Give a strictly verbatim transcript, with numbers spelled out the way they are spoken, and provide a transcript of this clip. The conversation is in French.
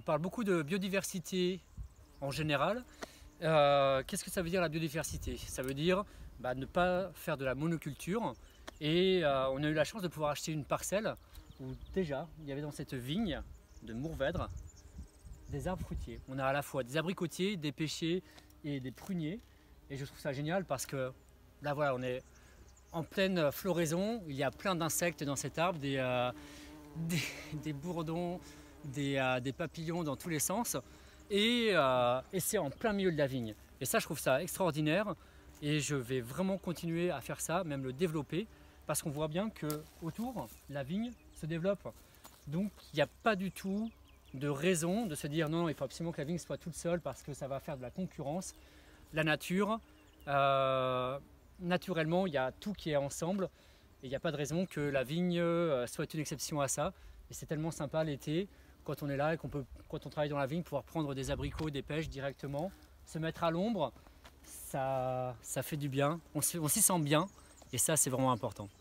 on parle beaucoup de biodiversité en général. Euh, Qu'est-ce que ça veut dire la biodiversité? Ça veut dire bah, ne pas faire de la monoculture. Et euh, on a eu la chance de pouvoir acheter une parcelle où déjà il y avait dans cette vigne de Mourvèdre des arbres fruitiers. On a à la fois des abricotiers, des pêchers et des pruniers. Et je trouve ça génial parce que là voilà, on est en pleine floraison. Il y a plein d'insectes dans cet arbre, des, euh, des, des bourdons, des, euh, des papillons dans tous les sens. Et, euh, et c'est en plein milieu de la vigne. Et ça, je trouve ça extraordinaire. Et je vais vraiment continuer à faire ça, même le développer, parce qu'on voit bien que autour, la vigne se développe. Donc, il n'y a pas du tout de raison de se dire non, il faut absolument que la vigne soit toute seule parce que ça va faire de la concurrence. La nature, euh, naturellement, il y a tout qui est ensemble et il n'y a pas de raison que la vigne euh, soit une exception à ça. Et c'est tellement sympa l'été, quand on est là et qu'on peut, quand on travaille dans la vigne, pouvoir prendre des abricots, des pêches directement, se mettre à l'ombre, ça, ça fait du bien, on s'y sent bien et ça c'est vraiment important.